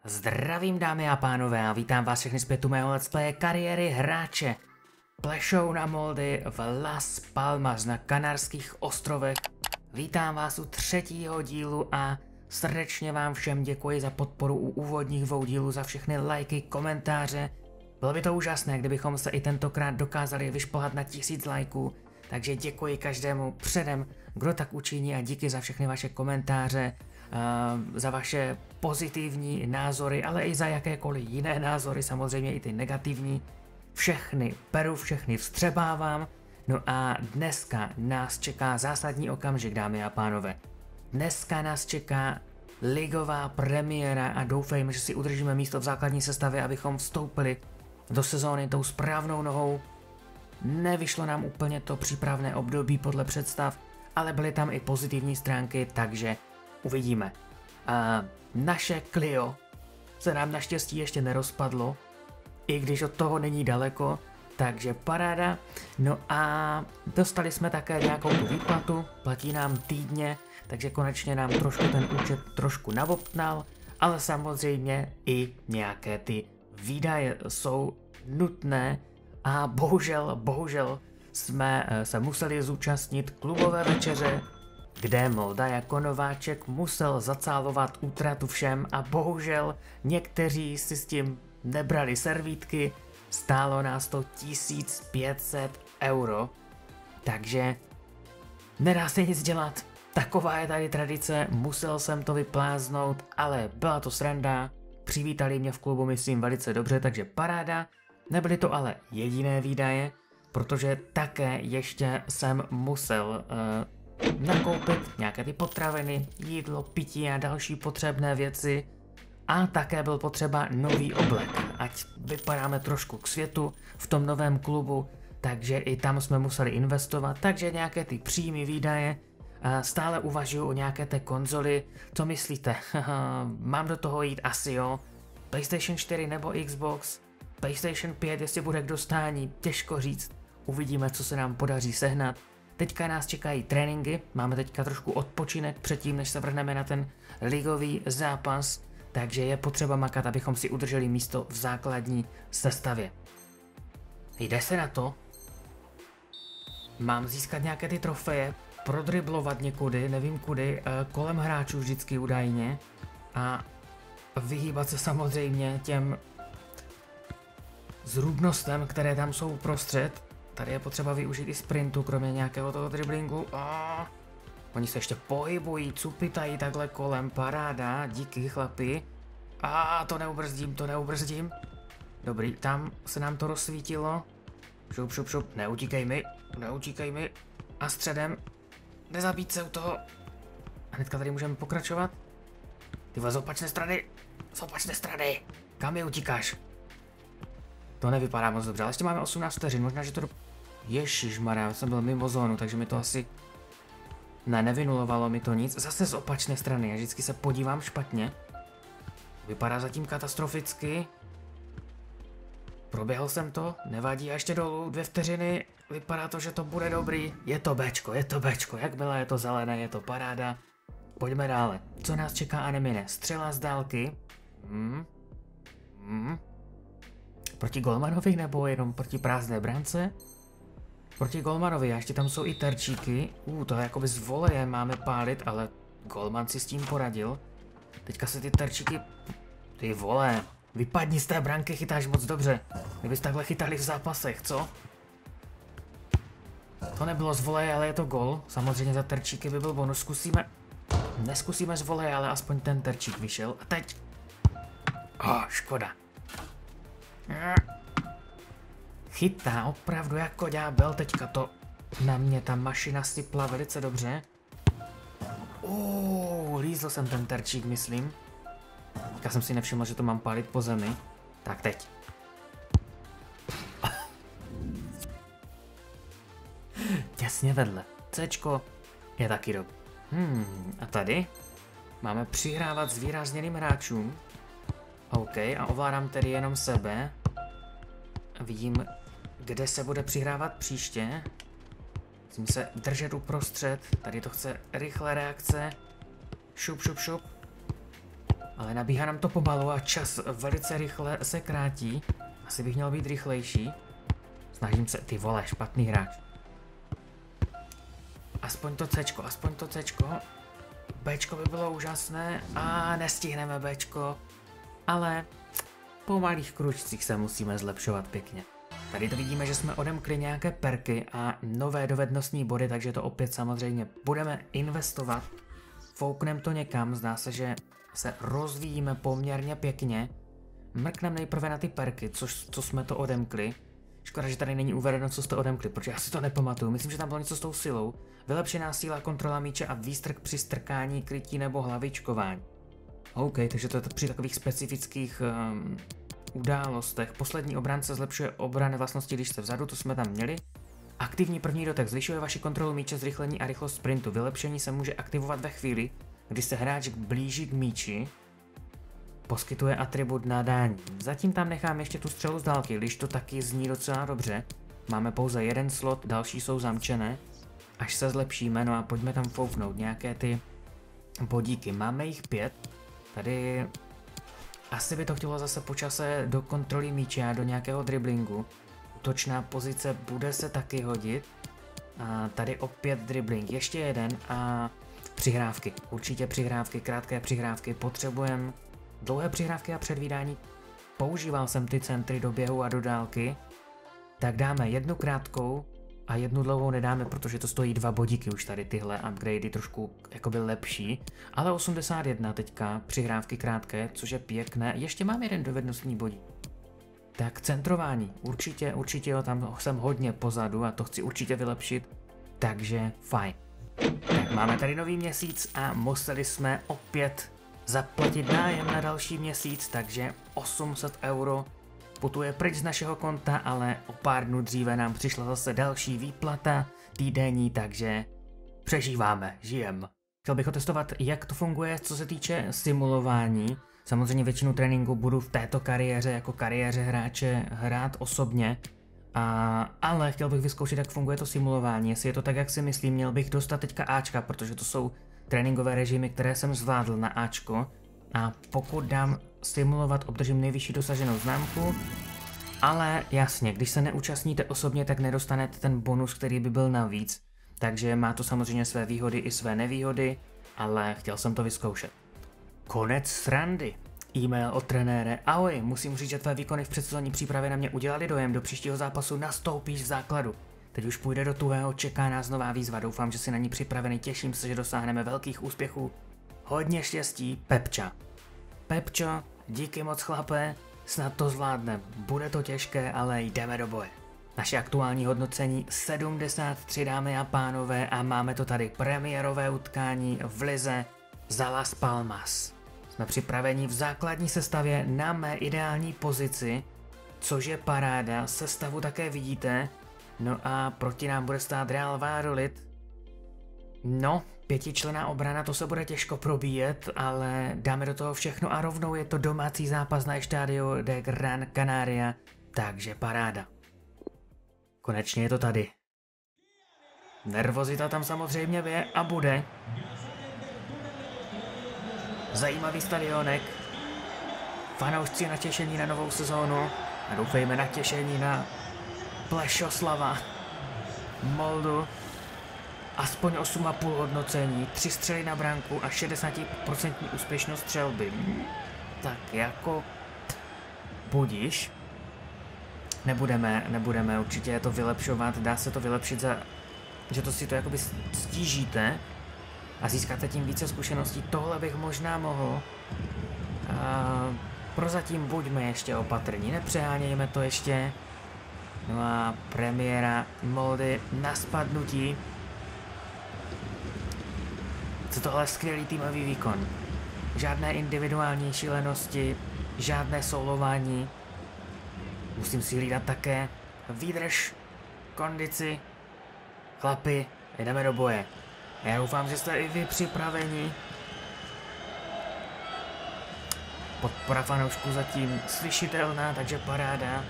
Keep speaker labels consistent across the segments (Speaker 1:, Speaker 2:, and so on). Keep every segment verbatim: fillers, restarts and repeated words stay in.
Speaker 1: Zdravím dámy a pánové a vítám vás všechny zpět u mého let's playe kariéry hráče. Plešou na Moldy v Las Palmas na Kanárských ostrovech. Vítám vás u třetího dílu a srdečně vám všem děkuji za podporu u úvodních dvou dílů, za všechny lajky, komentáře. Bylo by to úžasné, kdybychom se i tentokrát dokázali vyšplhat na tisíc lajků, takže děkuji každému předem, kdo tak učiní, a díky za všechny vaše komentáře, uh, za vaše pozitivní názory, ale i za jakékoliv jiné názory, samozřejmě i ty negativní. Všechny beru, všechny vstřebávám. No a dneska nás čeká zásadní okamžik, dámy a pánové. Dneska nás čeká ligová premiéra a doufejme, že si udržíme místo v základní sestavě, abychom vstoupili do sezóny tou správnou nohou. Nevyšlo nám úplně to přípravné období podle představ, ale byly tam i pozitivní stránky, takže uvidíme. A naše Clio se nám naštěstí ještě nerozpadlo, i když od toho není daleko, takže paráda. No a dostali jsme také nějakou tu výplatu, platí nám týdně, takže konečně nám trošku ten účet trošku nabobtnal, ale samozřejmě i nějaké ty výdaje jsou nutné a bohužel, bohužel jsme se museli zúčastnit klubové večeře, kde Molda jako nováček musel zacálovat útratu všem a bohužel někteří si s tím nebrali servítky, stálo nás to tisíc pět set euro, takže nedá se nic dělat, taková je tady tradice, musel jsem to vypláznout, ale byla to sranda, přivítali mě v klubu myslím velice dobře, takže paráda. Nebyly to ale jediné výdaje, protože také ještě jsem musel uh, nakoupit nějaké ty potraviny, jídlo, pití a další potřebné věci. A také byl potřeba nový oblek, ať vypadáme trošku k světu v tom novém klubu, takže i tam jsme museli investovat, takže nějaké ty příjmy, výdaje. Uh, stále uvažuji o nějaké té konzoli, co myslíte? Mám do toho jít asi jo? PlayStation čtyři nebo Xbox? PlayStation pět, jestli bude k dostání, těžko říct. Uvidíme, co se nám podaří sehnat. Teďka nás čekají tréninky, máme teďka trošku odpočinek předtím, než se vrhneme na ten ligový zápas, takže je potřeba makat, abychom si udrželi místo v základní sestavě. Jde se na to. Mám získat nějaké ty trofeje, prodriblovat někudy, nevím kudy, kolem hráčů vždycky údajně a vyhýbat se samozřejmě těm zrůdnostem, které tam jsou uprostřed. Tady je potřeba využít i sprintu, kromě nějakého toho driblingu. Oh, oni se ještě pohybují, cupitají takhle kolem, paráda, díky chlapi. A ah, to neubrzdím, to neubrzdím. Dobrý, tam se nám to rozsvítilo. Šup, šup, šup, neutíkej mi, neutíkej mi. A středem, nezabít se u toho. A hnedka tady můžeme pokračovat. Ty vole, z opačné strany, z opačné strany, kam je utíkáš? To nevypadá moc dobře, ale ještě máme osmnáct vteřin, možná, že to do... Ježišmarja, já jsem byl mimo zónu, takže mi to asi... Ne, nevynulovalo mi to nic, zase z opačné strany, já vždycky se podívám špatně. Vypadá zatím katastroficky. Proběhl jsem to, nevadí, a ještě dolů, dvě vteřiny, vypadá to, že to bude dobrý. Je to Bčko, je to Bčko, jakmile je to zelené, je to paráda. Pojďme dále, co nás čeká a nemine, střela z dálky. Hmm. Hmm. Proti golmanovi nebo jenom proti prázdné brance? Proti golmanovi, a ještě tam jsou i terčíky. Uh, to je jakoby z voleje máme pálit, ale golman si s tím poradil. Teďka se ty terčíky... Ty vole, vypadni z té branky, chytáš moc dobře. Kdybys takhle chytali v zápasech, co? To nebylo z voleje, ale je to gol. Samozřejmě za terčíky by byl bonus. Zkusíme... Neskusíme z voleje, ale aspoň ten terčík vyšel. A teď... Oh, škoda. Chytá opravdu jako ďábel, teďka to na mě ta mašina sypla velice dobře. Uuu, lízl jsem ten terčík, myslím. Teďka jsem si nevšiml, že to mám pálit po zemi. Tak teď. Těsně vedle. Cčko je taky dob. Hmm, a tady máme přihrávat zvýrazněným hráčům. OK, a ovládám tedy jenom sebe. Vidím, kde se bude přihrávat příště. Musím se držet uprostřed. Tady to chce rychlé reakce. Šup, šup, šup. Ale nabíhá nám to pomalu a čas velice rychle se krátí. Asi bych měl být rychlejší. Snažím se, ty vole, špatný hráč. Aspoň to Cčko, aspoň to Cčko. Bčko by bylo úžasné a nestihneme Bčko. Ale po malých kručcích se musíme zlepšovat pěkně. Tady to vidíme, že jsme odemkli nějaké perky a nové dovednostní body, takže to opět samozřejmě budeme investovat. Foukneme to někam, zdá se, že se rozvíjíme poměrně pěkně. Mrkneme nejprve na ty perky, což, co jsme to odemkli. Škoda, že tady není uvedeno, co jste odemkli, protože já si to nepamatuju. Myslím, že tam bylo něco s tou silou. Vylepšená síla, kontrola míče a výstrk při strkání, krytí nebo hlavičkování. OK, takže to je to při takových specifických um, událostech. Poslední obránce zlepšuje obranné vlastnosti, když jste vzadu, to jsme tam měli. Aktivní první dotek zvyšuje vaši kontrolu míče, zrychlení a rychlost sprintu. Vylepšení se může aktivovat ve chvíli, kdy se hráč blíží k míči. Poskytuje atribut nadání. Zatím tam nechám ještě tu střelu z dálky, když to taky zní docela dobře. Máme pouze jeden slot, další jsou zamčené. Až se zlepšíme, no a pojďme tam fouknout nějaké ty bodíky. Máme jich pět. Tady asi by to chtělo zase po čase do kontroly míče a do nějakého driblingu. Útočná pozice bude se taky hodit. A tady opět dribbling, ještě jeden a přihrávky. Určitě přihrávky, krátké přihrávky. Potřebujeme dlouhé přihrávky a předvídání. Používal jsem ty centry do běhu a do dálky. Tak dáme jednu krátkou a jednu dlouhou nedáme, protože to stojí dva bodíky už tady tyhle upgradey, trošku jakoby lepší. Ale osmdesát jedna teďka, přihrávky krátké, což je pěkné. Ještě mám jeden dovednostní bodík. Tak centrování, určitě, určitě jo, tam jsem hodně pozadu a to chci určitě vylepšit. Takže fajn. Tak máme tady nový měsíc a museli jsme opět zaplatit nájem na další měsíc, takže osm set euro putuje pryč z našeho konta, ale o pár dnů dříve nám přišla zase další výplata týdenní, takže přežíváme, žijem. Chtěl bych otestovat, jak to funguje, co se týče simulování. Samozřejmě většinu tréninku budu v této kariéře jako kariéře hráče hrát osobně, a, ale chtěl bych vyzkoušet, jak funguje to simulování. Jestli je to tak, jak si myslím, měl bych dostat teďka Ačka, protože to jsou tréninkové režimy, které jsem zvládl na Ačko. A pokud dám simulovat, obdržím nejvyšší dosaženou známku. Ale jasně, když se neúčastníte osobně, tak nedostanete ten bonus, který by byl navíc. Takže má to samozřejmě své výhody i své nevýhody, ale chtěl jsem to vyzkoušet. Konec srandy. E-mail od trenére. Ahoj, musím říct, že tvé výkony v předsezonní přípravě na mě udělali dojem, do příštího zápasu nastoupíš v základu. Teď už půjde do tuhého, čeká nás nová výzva, doufám, že jsi na ní připravený, těším se, že dosáhneme velkých úspěchů. Hodně štěstí, Pepča. Pepčo, díky moc chlape, snad to zvládnem, bude to těžké, ale jdeme do boje. Naše aktuální hodnocení sedmdesát tři, dámy a pánové, a máme to tady premiérové utkání v lize za Las Palmas. Jsme připraveni v základní sestavě na mé ideální pozici, což je paráda, sestavu také vidíte. No a proti nám bude stát Real Valladolid. No, pětičlenná obrana, to se bude těžko probíjet, ale dáme do toho všechno a rovnou je to domácí zápas na Estadio de Gran Canaria, takže paráda. Konečně je to tady. Nervozita tam samozřejmě je a bude. Zajímavý stadionek. Fanoušci natěšení na novou sezónu a doufejme natěšení na Plešoslava. Moldu. Aspoň osm a půl hodnocení, tři střely na branku a šedesát procent úspěšnost střelby. Tak jako budíš. Nebudeme, nebudeme určitě to vylepšovat, dá se to vylepšit za, že to si to jakoby stížíte a získáte tím více zkušeností. Tohle bych možná mohl. A prozatím buďme ještě opatrní, nepřehánějme to ještě. No a premiéra Moldy na spadnutí. Co tohle skvělý týmový výkon. Žádné individuální šílenosti, žádné soulování. Musím si hlídat také výdrž, kondici. Chlapi, jdeme do boje. Já doufám, že jste i vy připraveni. Podpora fanoušků zatím slyšitelná, takže paráda.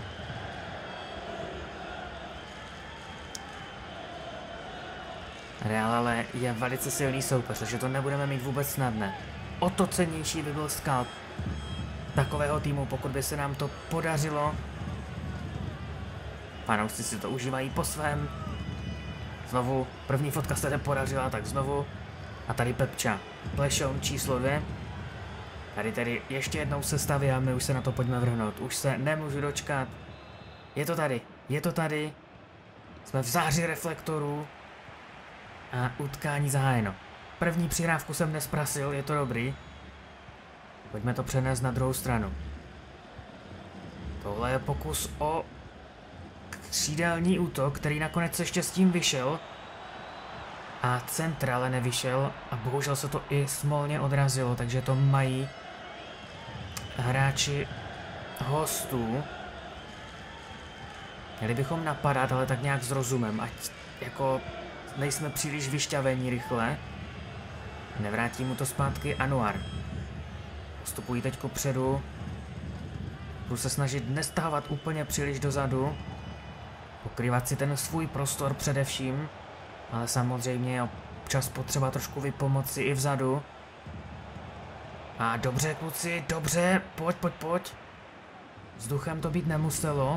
Speaker 1: Real ale je velice silný soupeř, takže to nebudeme mít vůbec snadné. o to cennější by byl skalp takového týmu, pokud by se nám to podařilo. Fanoušci si to užívají po svém. Znovu, první fotka se nepodařila, tak znovu. A tady Pepča, Plešoun číslo dvě. Tady tedy ještě jednou se staví a my už se na to pojďme vrhnout. Už se nemůžu dočkat. Je to tady, je to tady. Jsme v záři reflektorů. A utkání zahájeno. První přihrávku jsem nesprasil, je to dobrý. Pojďme to přenést na druhou stranu. Tohle je pokus o křídelní útok, který nakonec se štěstím vyšel. A centr ale nevyšel a bohužel se to i smolně odrazilo, takže to mají hráči hostů. Měli bychom napadat, ale tak nějak s rozumem, ať jako nejsme příliš vyšťavení rychle. Nevrátí mu to zpátky Anuar. Postupují teď kupředu. Budu se snažit nestahovat úplně příliš dozadu. Pokrývat si ten svůj prostor především. Ale samozřejmě je občas potřeba trošku vypomoci i vzadu. A dobře, kluci, dobře, pojď, pojď, pojď. Vzduchem to být nemuselo.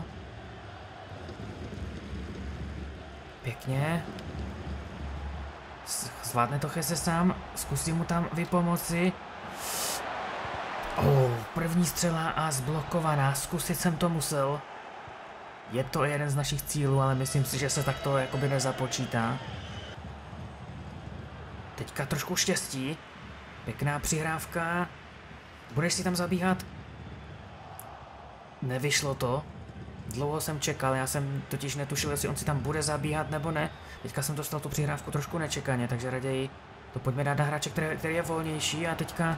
Speaker 1: Pěkně. Zvládne to Chese sám, zkusím mu tam vypomoci. Oh, první střela a zblokovaná, zkusit jsem to musel. Je to jeden z našich cílů, ale myslím si, že se takto jakoby nezapočítá. Teďka trošku štěstí. Pěkná přihrávka. Budeš si tam zabíhat? Nevyšlo to. Dlouho jsem čekal, já jsem totiž netušil, jestli on si tam bude zabíhat nebo ne. Teďka jsem dostal tu přihrávku trošku nečekaně, takže raději to pojďme dát na hráče, který, který je volnější a teďka...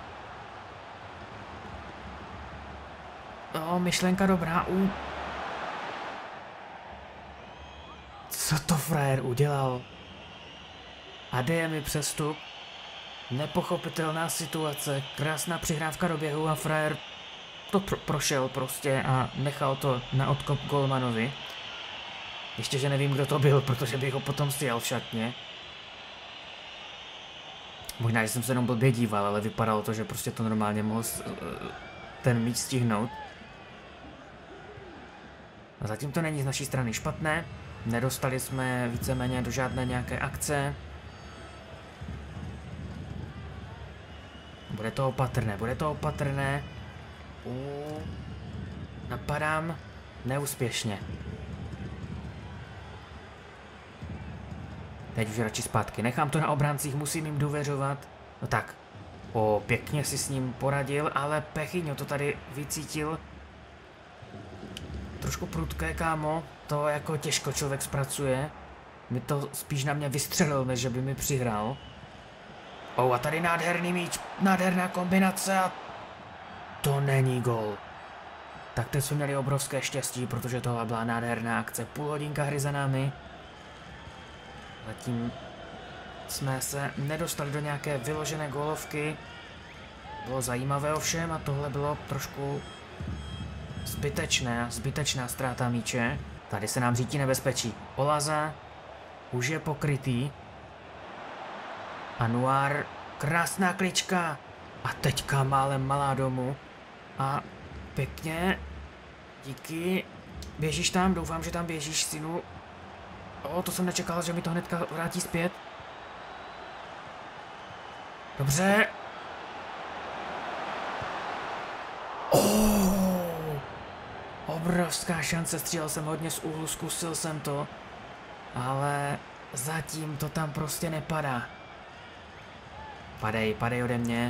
Speaker 1: O, myšlenka dobrá, u... Co to frajer udělal? A jde mi přestup. Nepochopitelná situace, krásná přihrávka do běhu a frajer to pro prošel prostě a nechal to na odkop golmanovi. Ještě, že nevím, kdo to byl, protože bych ho potom stěl v šatně. Možná, že jsem se jenom blbě díval, ale vypadalo to, že prostě to normálně mohl ten míč stihnout. A zatím to není z naší strany špatné. Nedostali jsme víceméně do žádné nějaké akce. Bude to opatrné, bude to opatrné. Uh, napadám neúspěšně. Teď už radši zpátky. Nechám to na obráncích, musím jim důvěřovat. No tak. O, pěkně si s ním poradil, ale Pechyňo to tady vycítil. Trošku prudké, kámo. To jako těžko člověk zpracuje. Mi to spíš na mě vystřelil, než že by mi přihrál. O, a tady nádherný míč, nádherná kombinace a to není gol. Tak teď jsme měli obrovské štěstí, protože tohle byla nádherná akce. Půl hodinka hry za námi. Zatím jsme se nedostali do nějaké vyložené gólovky. Bylo zajímavé ovšem a tohle bylo trošku zbytečné, zbytečná ztráta míče. Tady se nám řítí nebezpečí. Olaza už je pokrytý. Anuar, krásná klička. A teďka málem malá domů. A pěkně. Díky. Běžíš tam? Doufám, že tam běžíš, synu. O, to jsem nečekal, že mi to hnedka vrátí zpět. Dobře. Oh, obrovská šance, střílel jsem hodně z úhlu, zkusil jsem to. Ale zatím to tam prostě nepadá. Padej, padej ode mě.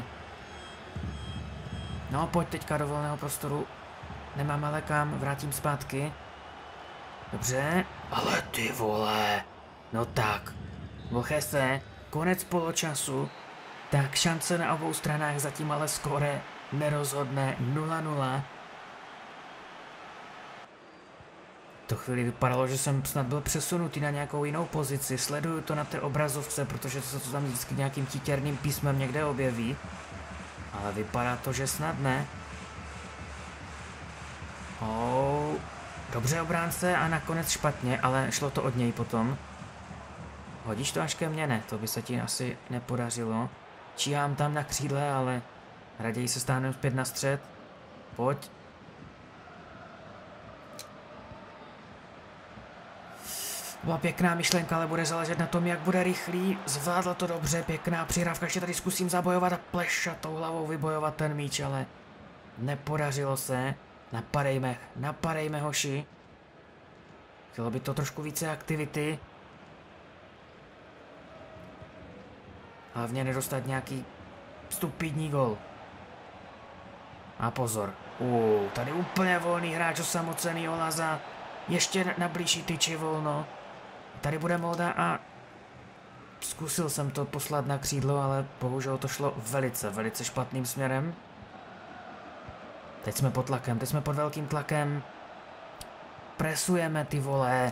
Speaker 1: No, pojď teďka do volného prostoru. Nemám ale kam, vrátím zpátky. Dobře, ale ty vole. No tak. Chese, konec poločasu. Tak šance na obou stranách, zatím ale skóre nerozhodné nula nula. To chvíli vypadalo, že jsem snad byl přesunutý na nějakou jinou pozici. Sleduju to na té obrazovce, protože se to tam vždycky nějakým titěrným písmem někde objeví. Ale vypadá to, že snad ne. Oh, dobře obránce a nakonec špatně, ale šlo to od něj potom. Hodíš to až ke mně? Ne, to by se ti asi nepodařilo. Číhám tam na křídle, ale Raději se stáhneme zpět na střed. Pojď. Byla pěkná myšlenka, ale bude záležet na tom, jak bude rychlý. Zvládla to dobře, pěkná přihrávka. Ještě tady zkusím zabojovat a plešatou hlavou vybojovat ten míč, ale nepodařilo se. Napadejme, napadejme hoši. Chtělo by to trošku více aktivity. Hlavně nedostat nějaký stupidní gol. A pozor. Uh, tady úplně volný hráč osamocený Olaza. Ještě na blížší tyči volno. Tady bude Molda a zkusil jsem to poslat na křídlo, ale bohužel to šlo velice, velice špatným směrem. Teď jsme pod tlakem, teď jsme pod velkým tlakem. Presujeme, ty vole.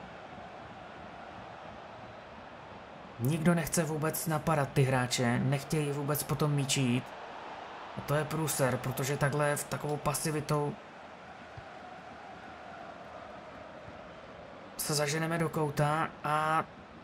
Speaker 1: Nikdo nechce vůbec napadat ty hráče, nechtějí vůbec potom míči jít. A to je průser, protože takhle v takovou pasivitou se zaženeme do kouta a...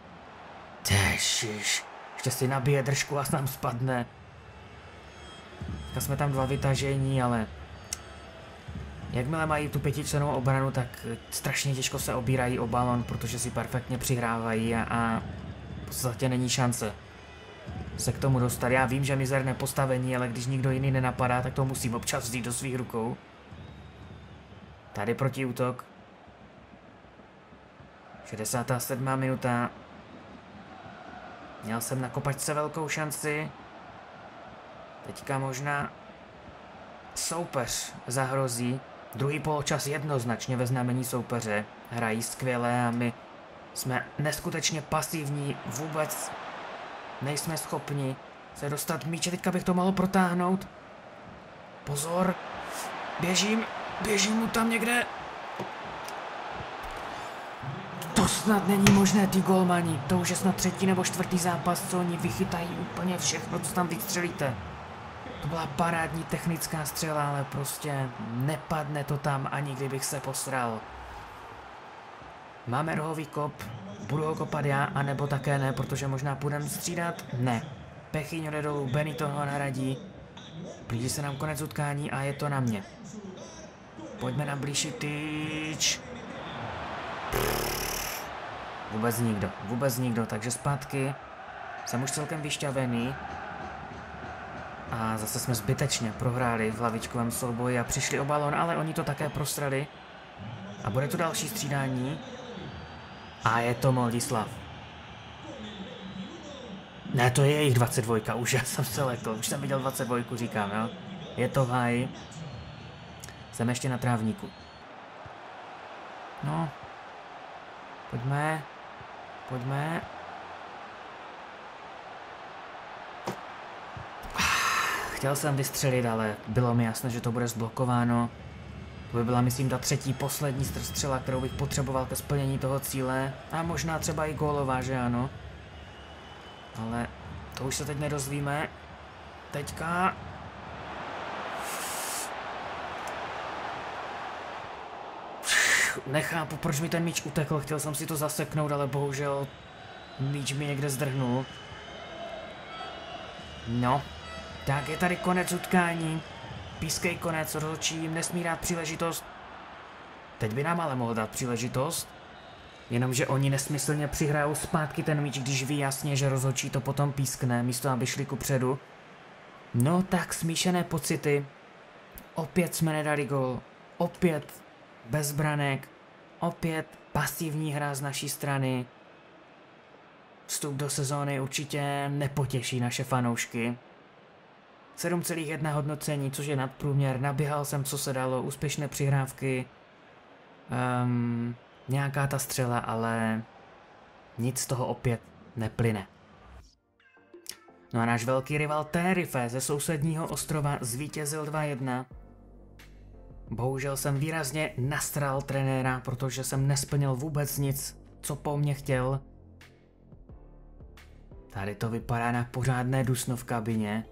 Speaker 1: Težiš, ještě si nabije držku a nám spadne. Tak jsme tam dva vytažení, ale... Jakmile mají tu pětičlennou obranu, tak strašně těžko se obírají o balon, protože si perfektně přihrávají a, a v podstatě není šance se k tomu dostat. Já vím, že mizerné postavení, ale když nikdo jiný nenapadá, tak to musím občas vzít do svých rukou. Tady protiútok. šedesátá sedmá minuta. Měl jsem na kopačce velkou šanci. Teďka možná soupeř zahrozí. Druhý poločas jednoznačně ve znamení soupeře. Hrají skvěle a my jsme neskutečně pasivní. Vůbec nejsme schopni se dostat míče. Teďka bych to mohl protáhnout. Pozor. Běžím. Běžím mu tam někde. To snad není možné, ty golmani. To už je snad třetí nebo čtvrtý zápas, co oni vychytají úplně všechno, co tam vystřelíte. To byla parádní technická střela, ale prostě nepadne to tam, ani kdybych se posral. Máme rohový kop, budu ho kopat já, anebo také ne, protože možná půjdeme střídat? Ne. Pechyňo jde dolů, Benito ho nahradí. Blíží se nám konec utkání a je to na mě. Pojďme na blížší tyč. Vůbec nikdo, vůbec nikdo, takže zpátky. Jsem už celkem vyšťavený. A zase jsme zbytečně prohráli v hlavičkovém souboji a přišli o balon, ale oni to také prosrali. A bude tu další střídání. A je to Moldislav. Ne, to je jejich dvacet dva, už já jsem se lekl, už jsem viděl dvacet dva, říkám, jo. Je to v háji. Jsem ještě na trávníku. No. Pojďme. Pojďme. Chtěl jsem vystřelit, ale bylo mi jasné, že to bude zblokováno. To by byla, myslím, ta třetí, poslední střela, kterou bych potřeboval ke splnění toho cíle. A možná třeba i gólová, že ano. Ale to už se teď nedozvíme. Teďka... Nechápu, proč mi ten míč utekl, chtěl jsem si to zaseknout, ale bohužel míč mi někde zdrhnul. No, tak je tady konec utkání. Pískej konec, rozhodčí jim nesmí dát příležitost. Teď by nám ale mohl dát příležitost. Jenomže oni nesmyslně přihrajou zpátky ten míč, když ví jasně, že rozhodčí to potom pískne, místo aby šli kupředu. No tak smíšené pocity. Opět jsme nedali gól. Opět bez branek. Opět pasivní hra z naší strany. Vstup do sezóny určitě nepotěší naše fanoušky. sedm celá jedna hodnocení, což je nadprůměr. Naběhal jsem, co se dalo, úspěšné přihrávky. Um, nějaká ta střela, ale nic z toho opět neplyne. No a náš velký rival Tenerife ze sousedního ostrova zvítězil dva jedna. Bohužel jsem výrazně nastral trenéra, protože jsem nesplnil vůbec nic, co po mně chtěl. Tady to vypadá na pořádné dusno v kabině.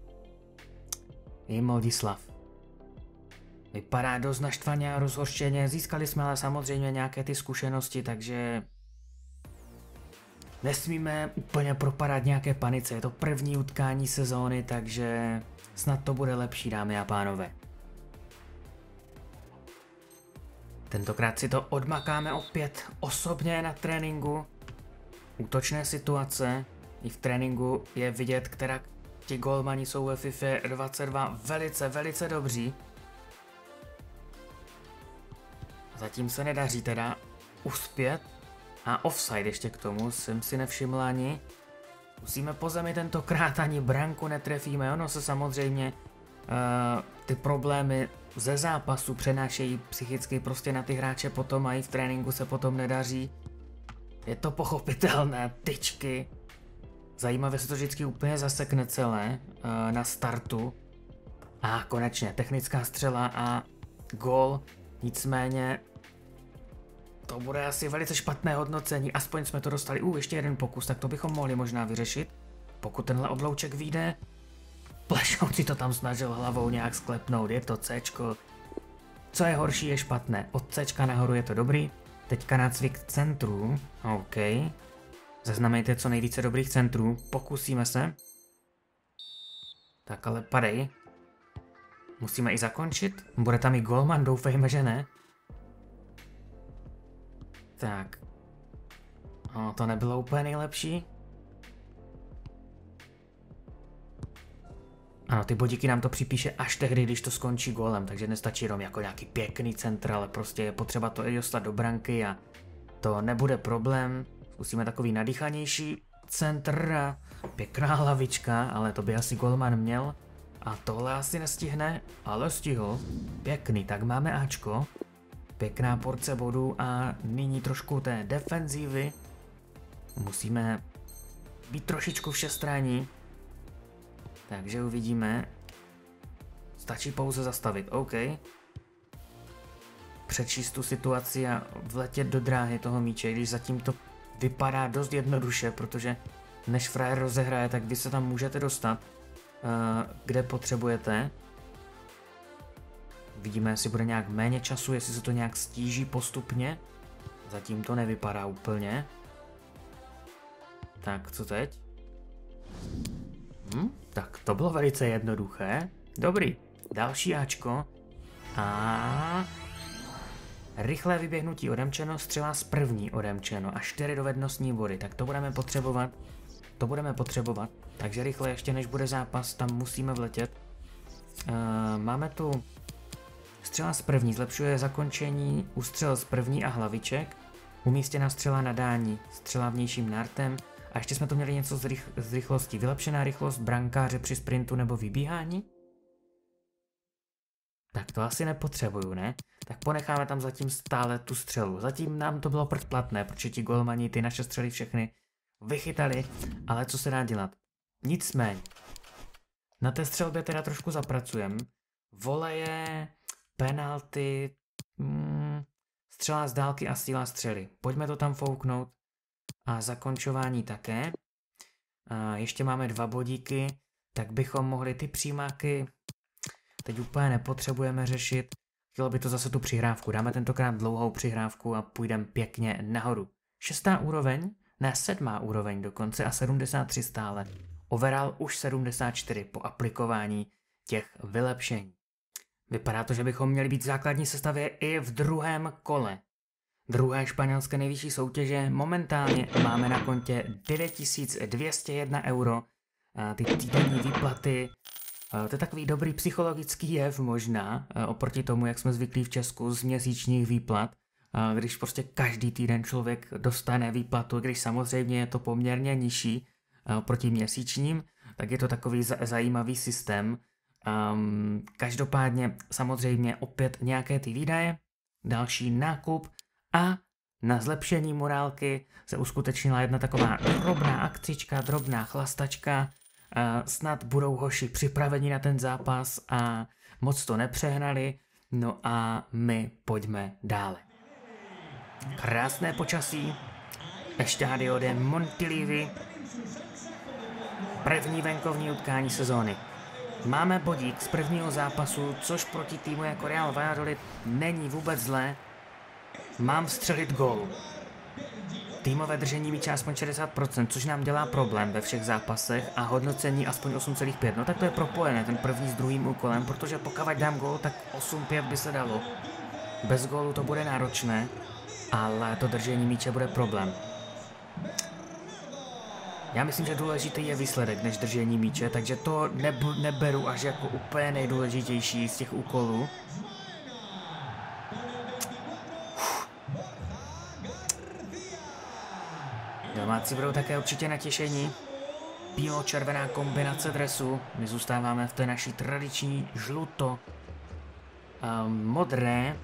Speaker 1: I Moldislav. Vypadá dost naštvaně a rozhořčeně, získali jsme ale samozřejmě nějaké ty zkušenosti, takže nesmíme úplně propadat nějaké panice. Je to první utkání sezóny, takže Snad to bude lepší, dámy a pánové. Tentokrát si to odmakáme opět osobně na tréninku. Útočné situace. I v tréninku je vidět, která ti golmani jsou ve FIFA dvacet dva velice, velice dobří. Zatím se nedaří teda uspět. A offside ještě k tomu, jsem si nevšiml ani. Musíme po zemi tentokrát, ani branku netrefíme. Ono se samozřejmě uh, ty problémy ze zápasu přenášejí psychicky prostě na ty hráče potom a i v tréninku se potom nedaří. Je to pochopitelné, tyčky. Zajímavé se to vždycky úplně zasekne celé uh, na startu. A konečně technická střela a gól. Nicméně to bude asi velice špatné hodnocení, aspoň jsme to dostali. U, uh, ještě jeden pokus, tak to bychom mohli možná vyřešit. Pokud tenhle oblouček vyjde. Plešout si to tam snažil hlavou nějak sklepnout, je to Cčko. Co je horší, je špatné. Od Cčka nahoru je to dobrý. Teďka nácvik centrů, OK. Zaznamenejte co nejvíce dobrých centrů, pokusíme se. Tak ale padej. Musíme i zakončit, bude tam i golman, doufejme, že ne. Tak. O, to nebylo úplně nejlepší. Ano, ty bodíky nám to připíše až tehdy, když to skončí gólem, takže nestačí jenom jako nějaký pěkný centr, ale prostě je potřeba to i dostat do branky a to nebude problém. Zkusíme takový nadýchanější centr a pěkná hlavička, ale to by asi golman měl. A tohle asi nestihne, ale stihl. Pěkný, tak máme Ačko. Pěkná porce bodů a nyní trošku té defenzívy. Musíme být trošičku všestranní. Takže uvidíme. Stačí pouze zastavit, OK. Přečíst tu situaci a vletět do dráhy toho míče, když zatím to vypadá dost jednoduše, protože než frajer rozehraje, tak vy se tam můžete dostat, uh, kde potřebujete. Vidíme, jestli bude nějak méně času, jestli se to nějak stíží postupně. Zatím to nevypadá úplně. Tak, co teď? Hm, tak to bylo velice jednoduché. Dobrý, další Ačko. A rychlé vyběhnutí odemčeno, střela z první odemčeno a čtyři dovednostní body. Tak to budeme potřebovat. To budeme potřebovat. Takže rychle ještě než bude zápas, tam musíme vletět. Uh, máme tu střela z první, zlepšuje zakončení, ústřel z první a hlaviček. Umístěná střela na dání, střela vnějším nártem. A ještě jsme tu měli něco z, rych z rychlostí. Vylepšená rychlost brankáře při sprintu nebo vybíhání? Tak to asi nepotřebuju, ne? Tak ponecháme tam zatím stále tu střelu. Zatím nám to bylo předplatné, protože ti golmani ty naše střely všechny vychytali. Ale co se dá dělat? Nicméně. Na té střelbě teda trošku zapracujeme. Voleje, penalty, mm, střela z dálky a síla střely. Pojďme to tam fouknout. A zakončování také. A ještě máme dva bodíky, tak bychom mohli ty přímáky teď úplně nepotřebujeme řešit. Chtělo by to zase tu přihrávku. Dáme tentokrát dlouhou přihrávku a půjdeme pěkně nahoru. Šestá úroveň, ne sedmá úroveň dokonce a sedmdesát tři stále. Overall už sedmdesát čtyři po aplikování těch vylepšení. Vypadá to, že bychom měli být v základní sestavě i v druhém kole. Druhé španělské nejvyšší soutěže. Momentálně máme na kontě devět tisíc dvě stě jedna euro. Ty týdenní výplaty. To je takový dobrý psychologický jev možná, oproti tomu, jak jsme zvyklí v Česku z měsíčních výplat. Když prostě každý týden člověk dostane výplatu, když samozřejmě je to poměrně nižší oproti měsíčním, tak je to takový zajímavý systém. Um, každopádně samozřejmě opět nějaké ty výdaje, další nákup a na zlepšení morálky se uskutečnila jedna taková drobná akcička, drobná chlastačka. Uh, snad budou hoši připraveni na ten zápas a moc to nepřehnali. No a my pojďme dále. Krásné počasí. Estadio de Montilivi. První venkovní utkání sezóny. Máme bodík z prvního zápasu, což proti týmu jako Real Valladolid není vůbec zlé. Mám vstřelit gól. týmové držení míče aspoň šedesát procent, což nám dělá problém ve všech zápasech a hodnocení aspoň osm celá pět. No tak to je propojené, ten první s druhým úkolem, protože pokud dám gól, tak osm pět by se dalo. Bez gólu to bude náročné, ale to držení míče bude problém. Já myslím, že důležitý je výsledek než držení míče, takže to nebu, neberu až jako úplně nejdůležitější z těch úkolů. Domácí budou také určitě natěšení. Bílo-červená kombinace dresu. My zůstáváme v té naší tradiční žluto a modré.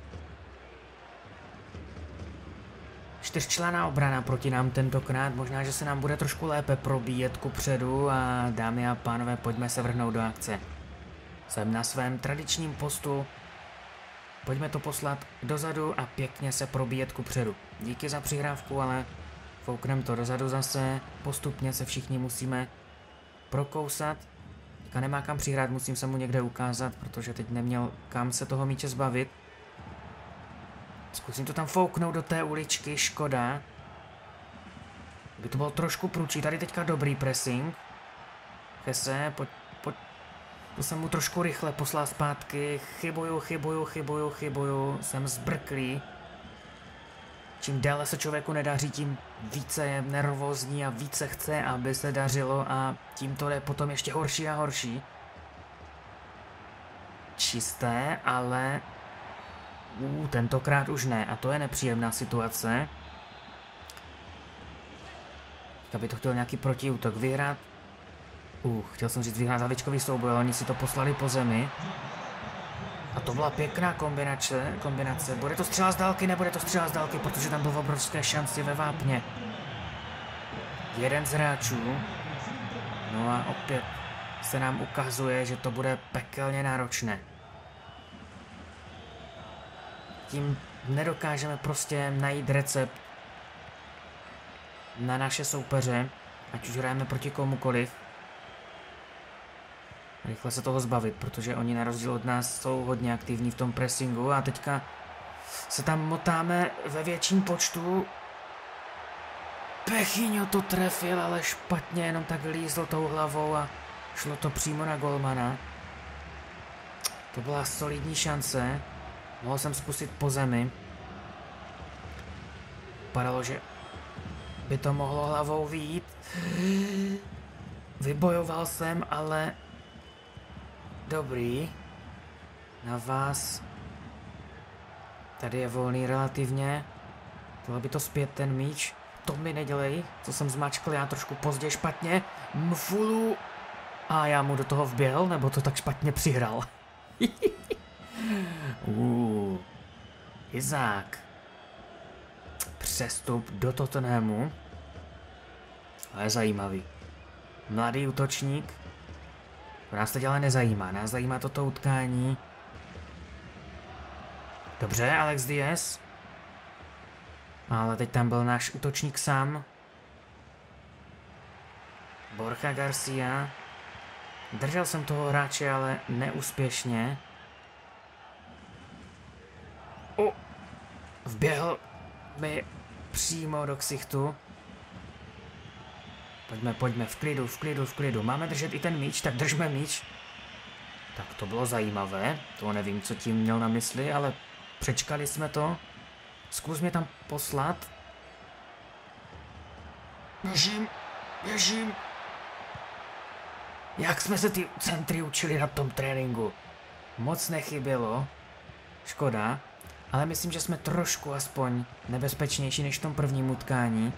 Speaker 1: Čtyřčlenná obrana proti nám tentokrát. Možná, že se nám bude trošku lépe probíjet kupředu a dámy a pánové, pojďme se vrhnout do akce. Jsem na svém tradičním postu. Pojďme to poslat dozadu a pěkně se probíjet kupředu. Díky za přihrávku, ale fouknem to dozadu zase. Postupně se všichni musíme prokousat. Teďka nemá kam přihrát, musím se mu někde ukázat, protože teď neměl kam se toho míče zbavit. Zkusím to tam fouknout do té uličky, škoda. By to bylo trošku průčí, tady teďka dobrý pressing. Hese, pojď, pojď. To jsem mu trošku rychle poslal zpátky. Chybuju, chybuju, chybuju, chybuju. Jsem zbrklý. Čím déle se člověku nedaří, tím více je nervózní a více chce, aby se dařilo a tím to je potom ještě horší a horší. Čisté, ale uh, tentokrát už ne a to je nepříjemná situace. Aby to chtěl nějaký protiútok vyhrát. Uh, chtěl jsem říct vyhrát hlavičkový souboj, ale oni si to poslali po zemi. A to byla pěkná kombinace, kombinace. Bude to střela z dálky, nebude to střela z dálky, protože tam bylo obrovské šanci ve vápně. Jeden z hráčů. No a opět se nám ukazuje, že to bude pekelně náročné. Tím nedokážeme prostě najít recept na naše soupeře, ať už hrajeme proti komukoliv. Rychle se toho zbavit, protože oni na rozdíl od nás jsou hodně aktivní v tom pressingu a teďka se tam motáme ve větším počtu. Pechyňo to trefil, ale špatně, jenom tak lízl tou hlavou a šlo to přímo na golmana. To byla solidní šance. Mohl jsem zkusit po zemi. Padalo, že by to mohlo hlavou vyjít. Vybojoval jsem, ale dobrý. Na vás. Tady je volný relativně. Tohle by to zpět ten míč. To mi nedělej, co jsem zmačkl já trošku pozdě špatně. Mfulu. A já mu do toho vběhl, nebo to tak špatně přihrál. uh, Izák. Přestup do Tottenhamu. To je zajímavý. Mladý útočník. To nás teď ale nezajímá, nás zajímá toto utkání. Dobře, Alex Diaz. Ale teď tam byl náš útočník sám. Borja Garcia. Držel jsem toho hráče, ale neúspěšně. O! Vběhl mi přímo do ksichtu. Pojďme, pojďme, v klidu, v klidu, v klidu. Máme držet i ten míč, tak držme míč. Tak to bylo zajímavé. To nevím, co tím měl na mysli, ale přečkali jsme to. Zkus mě tam poslat. Běžím, běžím. Jak jsme se ty centry učili na tom tréninku. Moc nechybělo. Škoda. Ale myslím, že jsme trošku aspoň nebezpečnější než v tom prvním utkání.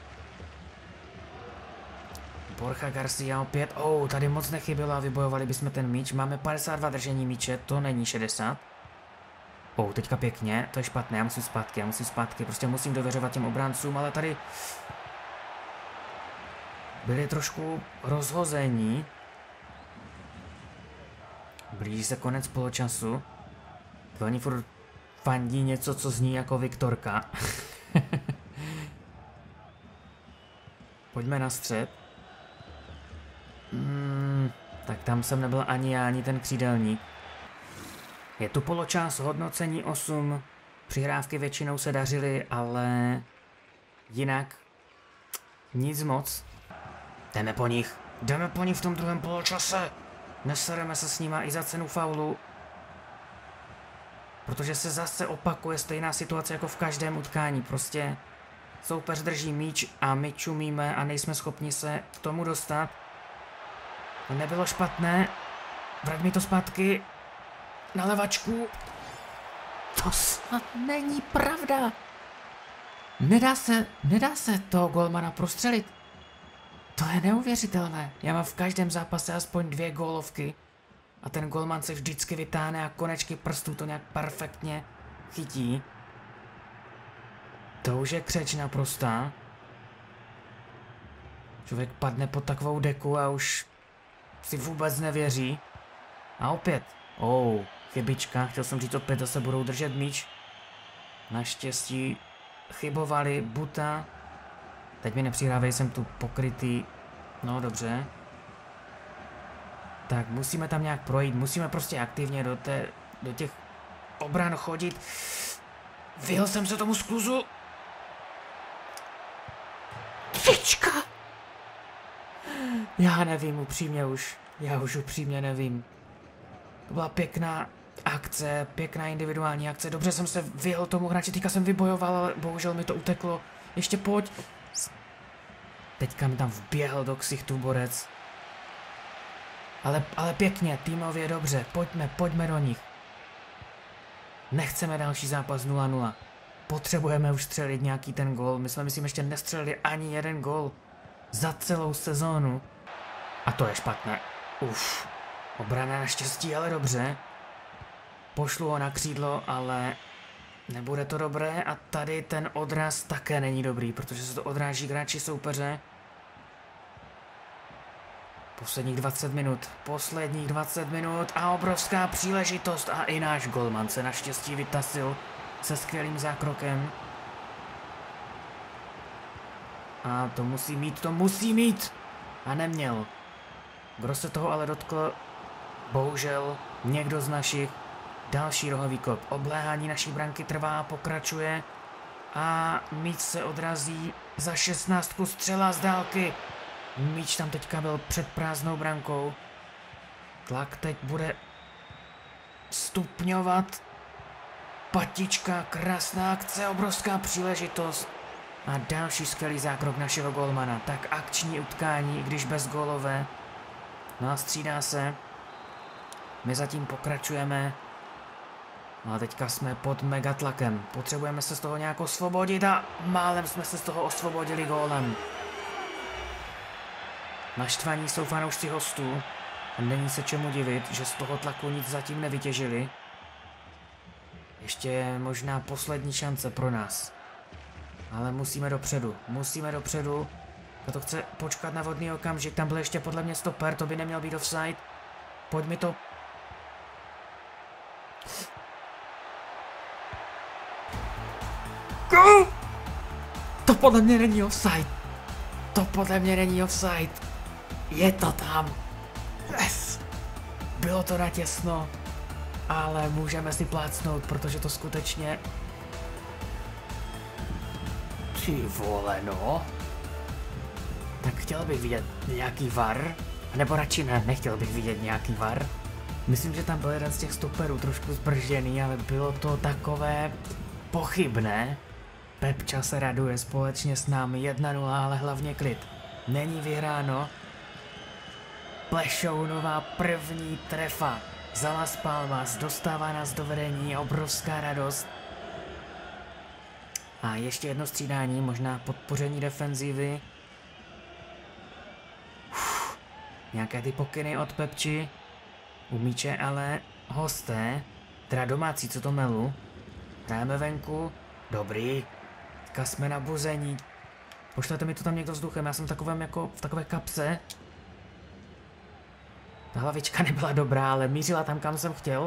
Speaker 1: Borja Garcia opět. Oh, tady moc nechybělo a vybojovali bychom ten míč. Máme padesát dva držení míče, to není šedesát. Oh, teďka pěkně, to je špatné, já musím zpátky, já musím zpátky, prostě musím dověřovat těm obráncům, ale tady byli trošku rozhození. Blíží se konec poločasu. Oni furt fandí něco, co zní jako Viktorka. Pojďme na střed. Hmm, tak tam jsem nebyl ani já, ani ten křídelník. Je tu poločas, hodnocení osm. Přihrávky většinou se dařily, ale jinak Nic moc. Jdeme po nich. Jdeme po nich v tom druhém poločase. Nesereme se s nima i za cenu faulu. Protože se zase opakuje stejná situace jako v každém utkání. Prostě soupeř drží míč a my čumíme a nejsme schopni se k tomu dostat. To nebylo špatné. Vrať mi to zpátky. Na levačku. To snad není pravda. Nedá se, nedá se toho golmana prostřelit. To je neuvěřitelné. Já mám v každém zápase aspoň dvě gólovky. A ten golman se vždycky vytáhne a konečky prstů to nějak perfektně chytí. To už je křeč naprostá. Člověk padne pod takovou deku a už si vůbec nevěří. A opět. Oh, chybička. Chtěl jsem říct, opět zase budou držet míč. Naštěstí chybovali Buta. Teď mi nepřihrávej, jsem tu pokrytý. No dobře. Tak musíme tam nějak projít, musíme prostě aktivně do, té, do těch obran chodit. Vyhl jsem se tomu skluzu. Tyčka! Já nevím, upřímně už. Já už upřímně nevím. To byla pěkná akce, pěkná individuální akce. Dobře jsem se vyhl tomu hráči, teďka jsem vybojoval, ale bohužel mi to uteklo. Ještě pojď. Teďka mi tam vběhl do ksichtu borec. Ale, ale pěkně, týmově dobře, pojďme, pojďme do nich. Nechceme další zápas nula nula. Potřebujeme už střelit nějaký ten gól. My jsme, myslím, ještě nestřelili ani jeden gól za celou sezónu. A to je špatné. Uf, obrana naštěstí, ale dobře. Pošlu ho na křídlo, ale nebude to dobré. A tady ten odraz také není dobrý, protože se to odráží hráči soupeře. Posledních dvacet minut, posledních dvacet minut a obrovská příležitost a i náš golman se naštěstí vytasil se skvělým zákrokem. A to musí mít, to musí mít! A neměl. Kdo se toho ale dotkl? Bohužel někdo z našich. Další rohový kop. Obléhání naší branky trvá a pokračuje. A míč se odrazí za šestnáctku, střela z dálky. Míč tam teďka byl před prázdnou brankou. Tlak teď bude stupňovat. Patička, krásná akce, obrovská příležitost. A další skvělý zákrok našeho golmana. Tak akční utkání, i když bez gólové. No a střídá se. My zatím pokračujeme. No a teďka jsme pod megatlakem. Potřebujeme se z toho nějak osvobodit a málem jsme se z toho osvobodili gólem. Naštvaní jsou fanoušci hostů a není se čemu divit, že z toho tlaku nic zatím nevytěžili. Ještě je možná poslední šance pro nás. Ale musíme dopředu, musíme dopředu. A to chce počkat na vhodný okamžik, tam byl ještě podle mě stoper, to by neměl být offside. Pojď mi to... Go! To podle mě není offside. To podle mě není offside. Je to tam. Yes. Bylo to natěsno. Ale můžeme si plácnout, protože to skutečně... Ty vole, no. Tak chtěl bych vidět nějaký var. Nebo radši ne, nechtěl bych vidět nějaký var. Myslím, že tam byl jeden z těch stoperů trošku zbržděný, ale bylo to takové pochybné. Pepča se raduje společně s námi jedna nula, ale hlavně klid. Není vyhráno. Plešounová první trefa za Las Palmas, dostává nás do vedení, obrovská radost. A ještě jedno střídání, možná podpoření defenzivy. Uf, nějaké ty pokyny od Pepči. U míče ale hosté, teda domácí, co to melu. Hrajeme venku, dobrý. Teďka jsme na buzení. Pošlete mi to tam někdo vzduchem, já jsem v takovém jako v takové kapse. Ta hlavička nebyla dobrá, ale mířila tam, kam jsem chtěl.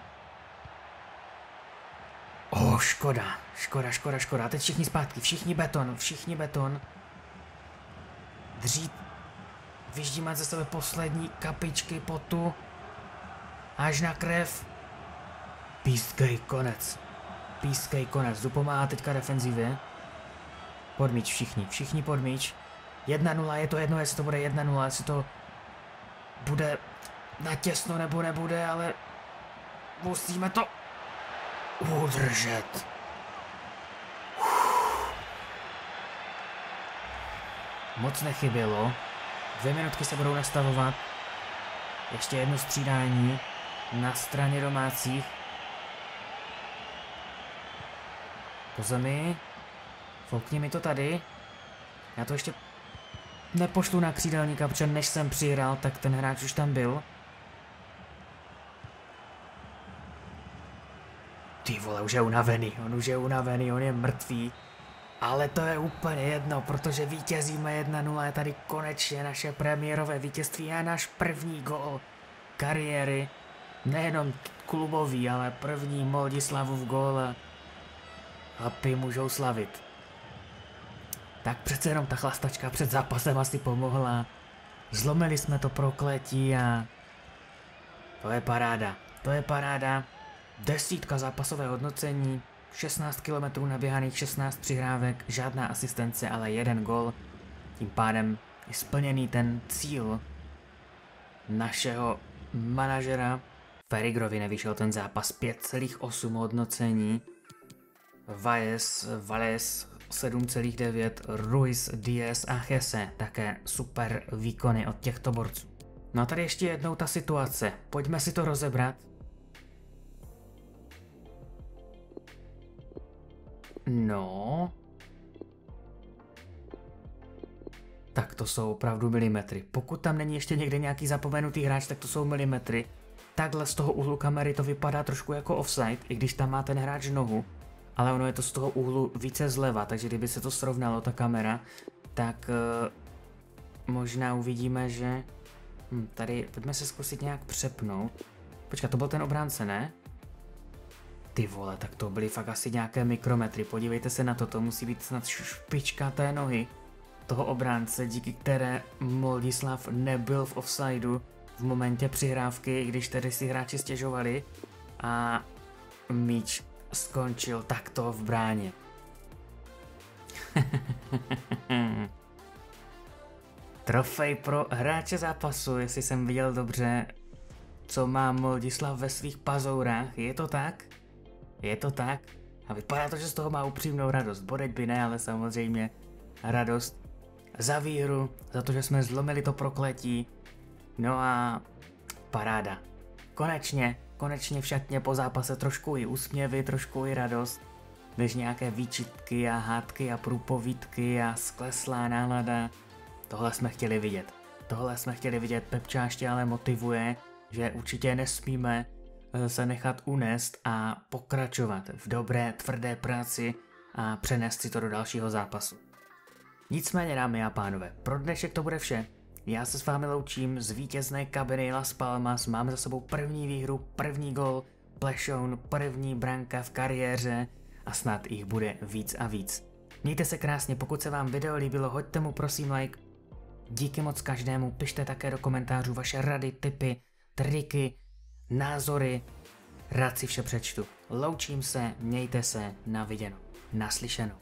Speaker 1: Oh, škoda, škoda, škoda, škoda. A teď všichni zpátky, všichni beton, všichni beton. Dřít. Vyždímat ze sebe poslední kapičky potu. Až na krev. Pískej konec. Pískej konec. Jdu pomáhá teďka defenzivě. Pod míč všichni, všichni pod míč. jedna nula, je to jedno, jestli to bude jedna nula, jestli to bude natěsno nebo nebude, ale musíme to udržet. Moc nechybělo. Dvě minutky se budou nastavovat. Ještě jedno střídání na straně domácích. Po zemi. Foukni mi to tady. Já to ještě nepošlu na křídelníka, protože než jsem přihrál, tak ten hráč už tam byl. Ty vole, už je unavený, on už je unavený, on je mrtvý. Ale to je úplně jedno, protože vítězíme jedna nula, je tady konečně naše premiérové vítězství a náš první gól kariéry. Nejenom klubový, ale první Moldislavův gól a chlapi můžou slavit. Tak přece jenom ta chlastačka před zápasem asi pomohla. Zlomili jsme to prokletí a to je paráda, to je paráda. Desítka zápasové hodnocení, šestnáct kilometrů naběhaných, šestnáct přihrávek, žádná asistence, ale jeden gol. Tím pádem je splněný ten cíl našeho manažera. Ferigrovi nevyšel ten zápas, pět celá osm hodnocení. Valles, Valles sedm celá devět, Ruiz, Diaz a Hesse také super výkony od těchto borců. No a tady ještě jednou ta situace, pojďme si to rozebrat. No. Tak to jsou opravdu milimetry. Pokud tam není ještě někde nějaký zapomenutý hráč, tak to jsou milimetry. Takhle z toho úhlu kamery to vypadá trošku jako offside, i když tam má ten hráč nohu. Ale ono je to z toho úhlu více zleva, takže kdyby se to srovnalo, ta kamera, tak uh, možná uvidíme, že... Hm, tady, pojďme se zkusit nějak přepnout. Počkat, to byl ten obránce, ne? Ty vole, tak to byly fakt asi nějaké mikrometry, podívejte se na to, to musí být snad špička té nohy toho obránce, díky které Moldislav nebyl v offsideu v momentě přihrávky, když tedy si hráči stěžovali a míč skončil takto v bráně. Trofej pro hráče zápasu, jestli jsem viděl dobře, co má Moldislav ve svých pazourách, je to tak? Je to tak? A vypadá to, že z toho má upřímnou radost. Bodek by ne, ale samozřejmě radost za výhru, za to, že jsme zlomili to prokletí. No a paráda. Konečně, konečně v šatně po zápase trošku i úsměvy, trošku i radost, než nějaké výčitky a hádky a průpovídky a skleslá nálada. Tohle jsme chtěli vidět. Tohle jsme chtěli vidět. Pepča ještě ale motivuje, že určitě nesmíme se nechat unést a pokračovat v dobré, tvrdé práci a přenést si to do dalšího zápasu. Nicméně, dámy a pánové, pro dnešek to bude vše. Já se s vámi loučím z vítězné kabiny Las Palmas, máme za sebou první výhru, první gol, plešoun, první branka v kariéře a snad jich bude víc a víc. Mějte se krásně, pokud se vám video líbilo, hoďte mu prosím like. Díky moc každému, pište také do komentářů vaše rady, tipy, triky, názory, rád si vše přečtu. Loučím se, mějte se, na viděnou, naslyšenou.